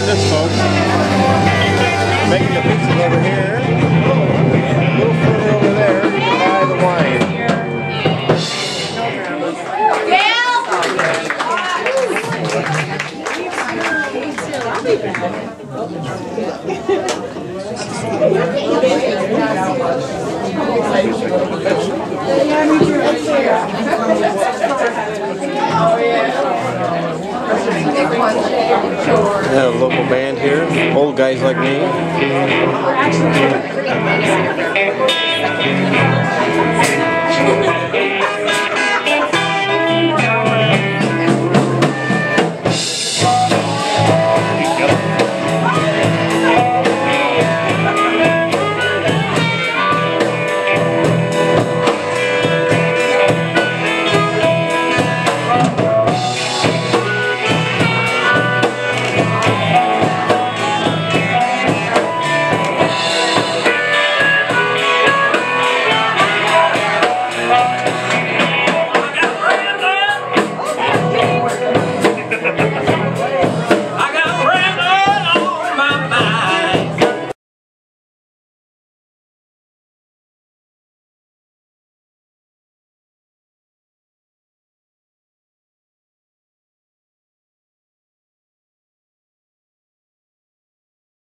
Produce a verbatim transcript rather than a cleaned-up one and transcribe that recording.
doing this, folks. Making the pizzas over here. A little further over there by the wine. Yeah, a local band here, old guys like me.